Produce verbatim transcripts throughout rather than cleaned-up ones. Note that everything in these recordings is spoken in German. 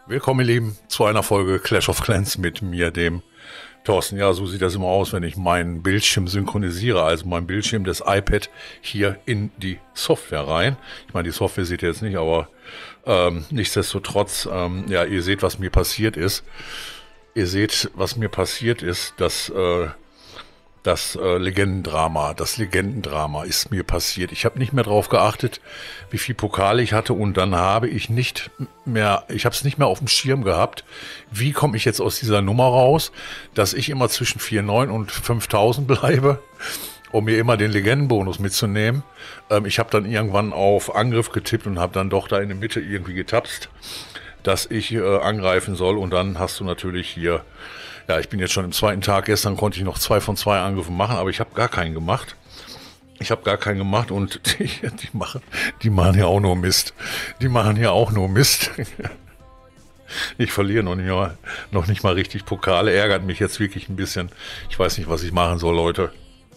Willkommen, ihr Lieben, zu einer Folge Clash of Clans mit mir, dem Thorsten. Ja, so sieht das immer aus, wenn ich meinen Bildschirm synchronisiere, also mein Bildschirm des iPad hier in die Software rein. Ich meine, die Software seht ihr jetzt nicht, aber ähm, nichtsdestotrotz, ähm, ja, ihr seht, was mir passiert ist. Ihr seht, was mir passiert ist, dass äh, das äh, Legendendrama, das Legendendrama ist mir passiert. Ich habe nicht mehr drauf geachtet, wie viel Pokale ich hatte, und dann habe ich nicht mehr, ich habe es nicht mehr auf dem Schirm gehabt. Wie komme ich jetzt aus dieser Nummer raus, dass ich immer zwischen vier Komma neun und fünftausend bleibe, um mir immer den Legendenbonus mitzunehmen. Ähm, ich habe dann irgendwann auf Angriff getippt und habe dann doch da in der Mitte irgendwie getapst, dass ich äh, angreifen soll, und dann hast du natürlich hier, ja, ich bin jetzt schon im zweiten Tag, gestern konnte ich noch zwei von zwei Angriffen machen, aber ich habe gar keinen gemacht. Ich habe gar keinen gemacht, und die, die machen, die machen ja auch nur Mist. Die machen ja auch nur Mist. Ich verliere noch nicht mal, noch nicht mal richtig Pokale, ärgert mich jetzt wirklich ein bisschen. Ich weiß nicht, was ich machen soll, Leute.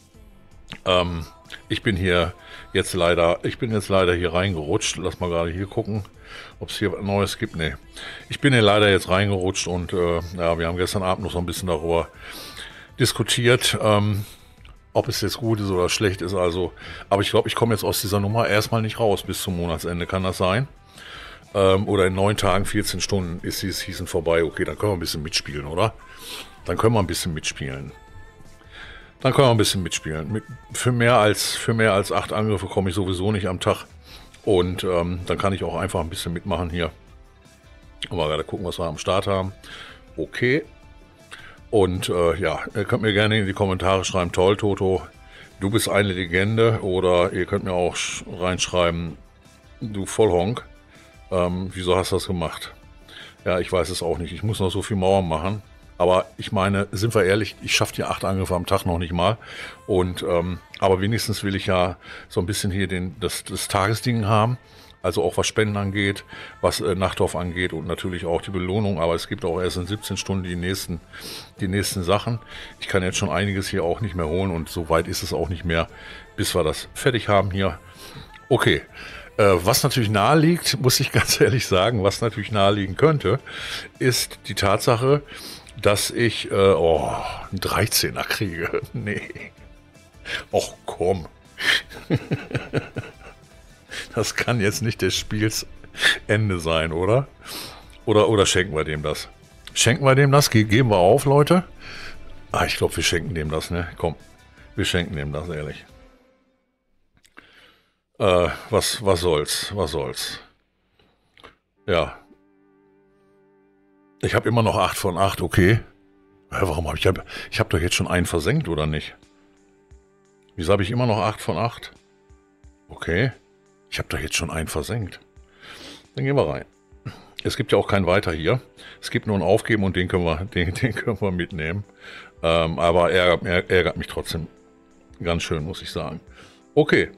Ähm, ich bin hier jetzt leider, ich bin jetzt leider hier reingerutscht. Lass mal gerade hier gucken, ob es hier was Neues gibt. Nee. Ich bin hier leider jetzt reingerutscht, und äh, ja, wir haben gestern Abend noch so ein bisschen darüber diskutiert, ähm, ob es jetzt gut ist oder schlecht ist. Also, aber ich glaube, ich komme jetzt aus dieser Nummer erstmal nicht raus bis zum Monatsende. Kann das sein? Ähm, oder in neun Tagen, vierzehn Stunden ist dieses Season vorbei. Okay, dann können wir ein bisschen mitspielen, oder? Dann können wir ein bisschen mitspielen. Dann können wir ein bisschen mitspielen. Mit, für mehr als für mehr als acht Angriffe komme ich sowieso nicht am Tag. Und ähm, dann kann ich auch einfach ein bisschen mitmachen hier. Mal gerade gucken, was wir am Start haben. Okay. Und äh, ja, ihr könnt mir gerne in die Kommentare schreiben, toll, Toto, du bist eine Legende. Oder ihr könnt mir auch reinschreiben, du Vollhonk, ähm, wieso hast du das gemacht? Ja, ich weiß es auch nicht. Ich muss noch so viel Mauern machen. Aber ich meine, sind wir ehrlich, ich schaffe die acht Angriffe am Tag noch nicht mal. Und ähm, aber wenigstens will ich ja so ein bisschen hier den, das, das Tagesding haben. Also auch was Spenden angeht, was äh, Nachtdorf angeht, und natürlich auch die Belohnung. Aber es gibt auch erst in siebzehn Stunden die nächsten, die nächsten Sachen. Ich kann jetzt schon einiges hier auch nicht mehr holen, und so weit ist es auch nicht mehr, bis wir das fertig haben hier. Okay. Was natürlich nahe liegt, muss ich ganz ehrlich sagen, was natürlich nahe liegen könnte, ist die Tatsache, dass ich äh, oh, einen dreizehner kriege. Nee. Och komm. Das kann jetzt nicht des Spiels Ende sein, oder? Oder, oder schenken wir dem das? Schenken wir dem das? Ge geben wir auf, Leute? Ah, ich glaube, wir schenken dem das, ne? Komm, wir schenken dem das, ehrlich. Äh, was, was soll's? Was soll's? Ja. Ich habe immer noch acht von acht, okay. Ja, warum habe ich... Hab, ich habe doch jetzt schon einen versenkt, oder nicht? Wieso habe ich immer noch acht von acht? Okay. Ich habe doch jetzt schon einen versenkt. Dann gehen wir rein. Es gibt ja auch keinen weiter hier. Es gibt nur einen Aufgeben, und den können wir, den, den können wir mitnehmen. Ähm, aber ärgert, ärgert mich trotzdem ganz schön, muss ich sagen. Okay.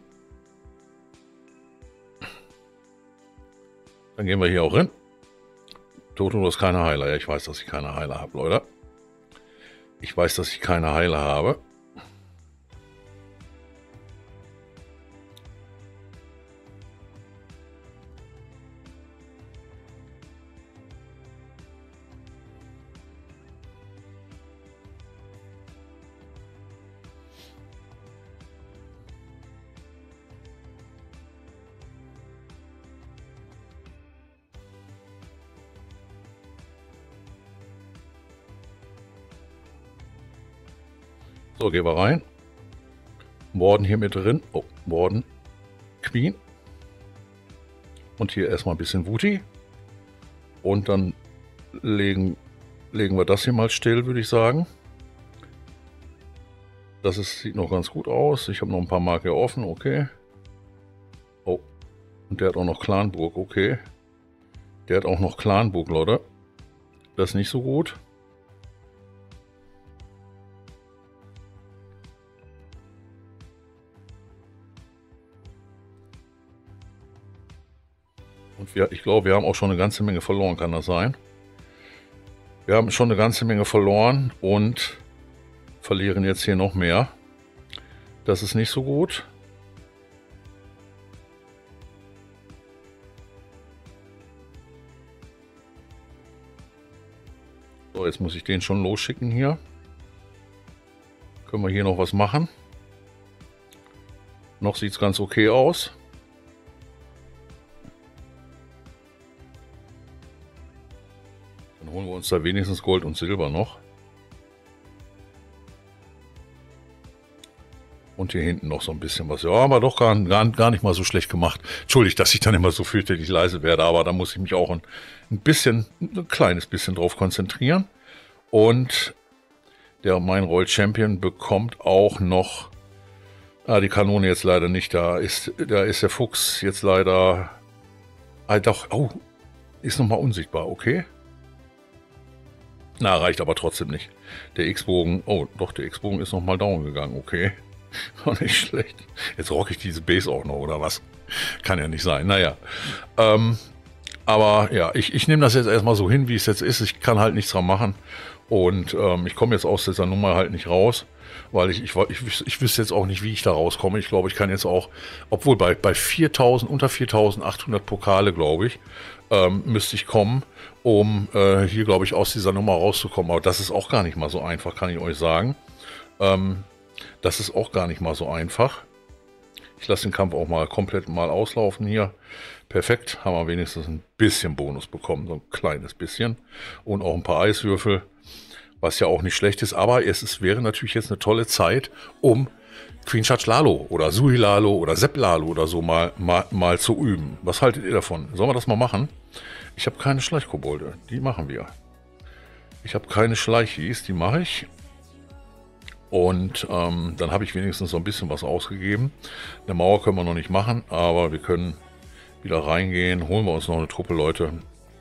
Dann gehen wir hier auch hin. Toto, du hast keine Heiler. Ja, ich weiß, dass ich keine Heiler habe, Leute. Ich weiß, dass ich keine Heiler habe. So, gehen wir rein. Warden hier mit drin. Oh, Warden. Queen. Und hier erstmal ein bisschen Wuti. Und dann legen, legen wir das hier mal still, würde ich sagen. Das ist, sieht noch ganz gut aus. Ich habe noch ein paar Marker offen, okay. Oh, und der hat auch noch Clanburg, okay. Der hat auch noch Clanburg, Leute. Das ist nicht so gut. Und wir, ich glaube, wir haben auch schon eine ganze Menge verloren, kann das sein? Wir haben schon eine ganze Menge verloren und verlieren jetzt hier noch mehr. Das ist nicht so gut. So, jetzt muss ich den schon losschicken hier. Können wir hier noch was machen? Noch sieht es ganz okay aus. Dann holen wir uns da wenigstens Gold und Silber noch. Und hier hinten noch so ein bisschen was. Ja, aber doch gar, gar, gar nicht mal so schlecht gemacht. Entschuldigt, dass ich dann immer so fürchterlich leise werde, aber da muss ich mich auch ein, ein bisschen, ein kleines bisschen drauf konzentrieren. Und der Mein Roll Champion bekommt auch noch, ah, die Kanone jetzt leider nicht, da ist, da ist der Fuchs jetzt leider, ah, doch, oh, ist nochmal unsichtbar, okay. Na, reicht aber trotzdem nicht. Der X-Bogen, oh, doch, der X-Bogen ist nochmal down gegangen, okay. War nicht schlecht. Jetzt rocke ich diese Base auch noch, oder was? Kann ja nicht sein. Naja. Ähm, aber ja, ich, ich nehme das jetzt erstmal so hin, wie es jetzt ist. Ich kann halt nichts dran machen. Und ähm, ich komme jetzt aus dieser Nummer halt nicht raus, weil ich, ich, ich, ich wüsste jetzt auch nicht, wie ich da rauskomme. Ich glaube, ich kann jetzt auch, obwohl bei, bei viertausend, unter viertausendachthundert Pokale, glaube ich, ähm, müsste ich kommen, um äh, hier, glaube ich, aus dieser Nummer rauszukommen. Aber das ist auch gar nicht mal so einfach, kann ich euch sagen. Ähm, Das ist auch gar nicht mal so einfach. Ich lasse den Kampf auch mal komplett mal auslaufen hier. Perfekt, haben wir wenigstens ein bisschen Bonus bekommen, so ein kleines bisschen. Und auch ein paar Eiswürfel, was ja auch nicht schlecht ist. Aber es ist, wäre natürlich jetzt eine tolle Zeit, um Queen Charge Lalo oder Sui Lalo oder Sepp Lalo oder so mal, mal, mal zu üben. Was haltet ihr davon? Sollen wir das mal machen? Ich habe keine Schleichkobolde, die machen wir. Ich habe keine Schleichis, die mache ich. Und ähm, dann habe ich wenigstens so ein bisschen was ausgegeben. Eine Mauer können wir noch nicht machen, aber wir können wieder reingehen. Holen wir uns noch eine Truppe, Leute.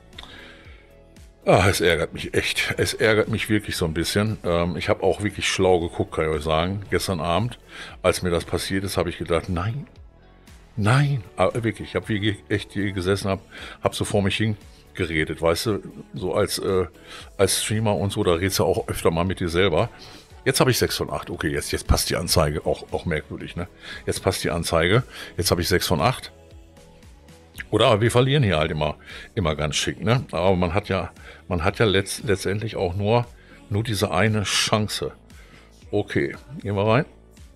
Ah, es ärgert mich echt. Es ärgert mich wirklich so ein bisschen. Ähm, ich habe auch wirklich schlau geguckt, kann ich euch sagen. Gestern Abend, als mir das passiert ist, habe ich gedacht, nein, nein. Aber wirklich, ich habe wie echt hier gesessen, habe hab so vor mich hingeredet, weißt du. So als, äh, als Streamer und so, da redest du auch öfter mal mit dir selber. Jetzt habe ich sechs von acht. Okay, jetzt, jetzt passt die Anzeige. Auch, auch merkwürdig, ne? Jetzt passt die Anzeige. Jetzt habe ich sechs von acht. Oder wir verlieren hier halt immer, immer ganz schick, ne? Aber man hat ja, man hat ja letzt, letztendlich auch nur, nur diese eine Chance. Okay, gehen wir rein.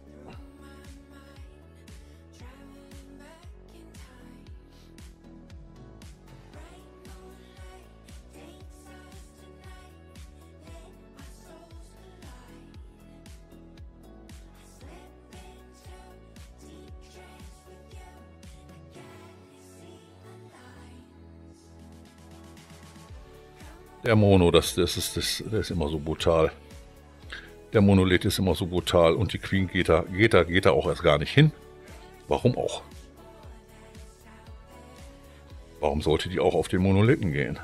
Der Mono, das, das ist, das, der ist immer so brutal. Der Monolith ist immer so brutal und die Queen geht da, geht da, geht da auch erst gar nicht hin. Warum auch? Warum sollte die auch auf den Monolithen gehen?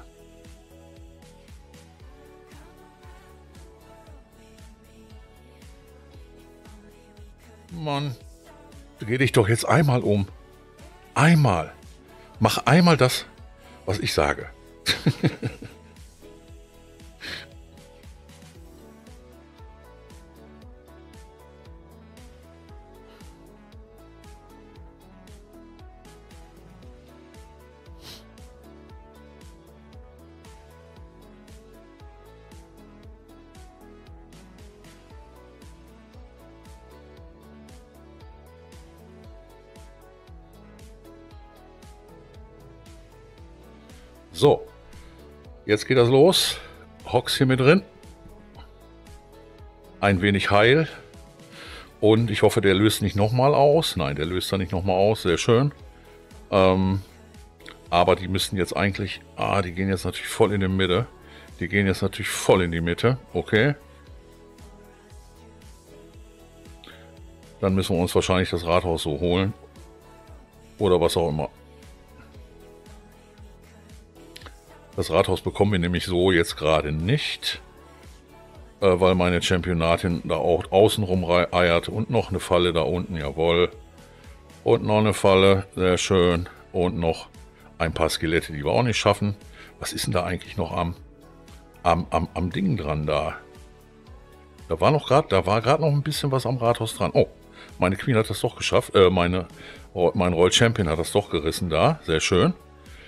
Mann, dreh dich doch jetzt einmal um. Einmal. Mach einmal das, was ich sage. So, jetzt geht das los. Hox hier mit drin. Ein wenig Heil. Und ich hoffe, der löst nicht nochmal aus. Nein, der löst da nicht nochmal aus. Sehr schön. Ähm, aber die müssten jetzt eigentlich... Ah, die gehen jetzt natürlich voll in die Mitte. Die gehen jetzt natürlich voll in die Mitte. Okay. Dann müssen wir uns wahrscheinlich das Rathaus so holen. Oder was auch immer. Das Rathaus bekommen wir nämlich so jetzt gerade nicht, äh, weil meine Championatin da auch außenrum eiert und noch eine Falle da unten, jawohl. Und noch eine Falle, sehr schön. Und noch ein paar Skelette, die wir auch nicht schaffen. Was ist denn da eigentlich noch am, am, am, am Ding dran da? Da war noch gerade, da war gerade noch ein bisschen was am Rathaus dran. Oh, meine Queen hat das doch geschafft. Äh, meine, mein Roll Champion hat das doch gerissen da, sehr schön.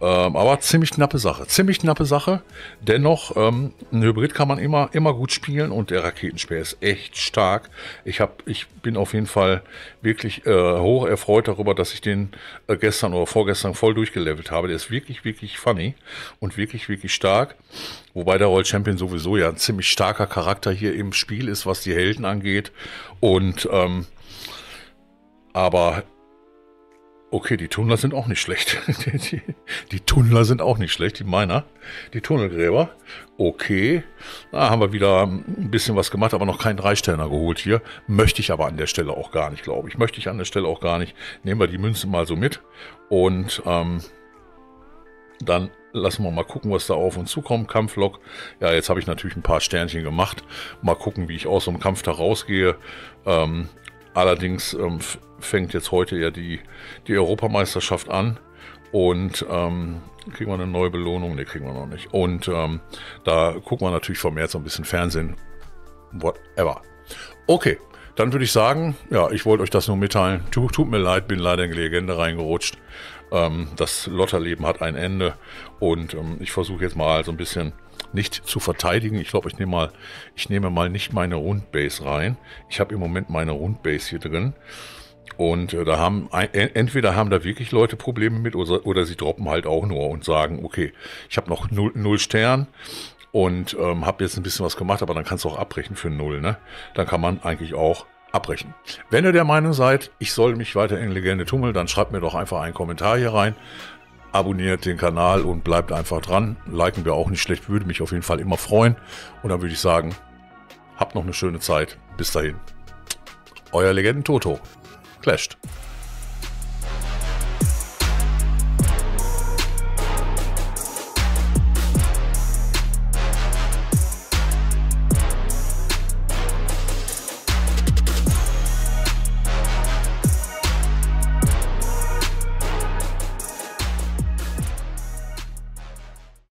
Ähm, aber ziemlich knappe Sache. Ziemlich knappe Sache. Dennoch, ähm, ein Hybrid kann man immer, immer gut spielen und der Raketenspeer ist echt stark. Ich, hab, ich bin auf jeden Fall wirklich äh, hoch erfreut darüber, dass ich den äh, gestern oder vorgestern voll durchgelevelt habe. Der ist wirklich, wirklich funny und wirklich, wirklich stark. Wobei der Royal Champion sowieso ja ein ziemlich starker Charakter hier im Spiel ist, was die Helden angeht. Und, ähm, aber okay, die Tunnler sind auch nicht schlecht. die, die, die Tunnler sind auch nicht schlecht, die Miner, die Tunnelgräber. Okay, da haben wir wieder ein bisschen was gemacht, aber noch keinen Dreisterner geholt hier. Möchte ich aber an der Stelle auch gar nicht, glaube ich. Möchte ich an der Stelle auch gar nicht. Nehmen wir die Münzen mal so mit und ähm, dann lassen wir mal gucken, was da auf uns zukommt. Kampflok. Ja, jetzt habe ich natürlich ein paar Sternchen gemacht. Mal gucken, wie ich aus so einem Kampf da rausgehe. Ähm, allerdings ähm, fängt jetzt heute ja die, die Europameisterschaft an. Und ähm, kriegen wir eine neue Belohnung? Ne, kriegen wir noch nicht. Und ähm, da gucken wir natürlich vermehrt so ein bisschen Fernsehen. Whatever. Okay. Dann würde ich sagen, ja, ich wollte euch das nur mitteilen. Tut, tut mir leid, bin leider in die Legende reingerutscht. Ähm, das Lotterleben hat ein Ende und ähm, ich versuche jetzt mal so ein bisschen nicht zu verteidigen. Ich glaube, ich nehme mal, ich nehme mal nicht meine Rundbase rein. Ich habe im Moment meine Rundbase hier drin und äh, da haben ein, entweder haben da wirklich Leute Probleme mit oder, oder sie droppen halt auch nur und sagen, okay, ich habe noch null, null Stern. Und ähm, habe jetzt ein bisschen was gemacht, aber dann kannst du auch abbrechen für null, ne? Dann kann man eigentlich auch abbrechen. Wenn ihr der Meinung seid, ich soll mich weiter in Legende tummeln, dann schreibt mir doch einfach einen Kommentar hier rein. Abonniert den Kanal und bleibt einfach dran. Liken wäre auch nicht schlecht, würde mich auf jeden Fall immer freuen. Und dann würde ich sagen, habt noch eine schöne Zeit. Bis dahin. Euer Legenden Toto. Clashed.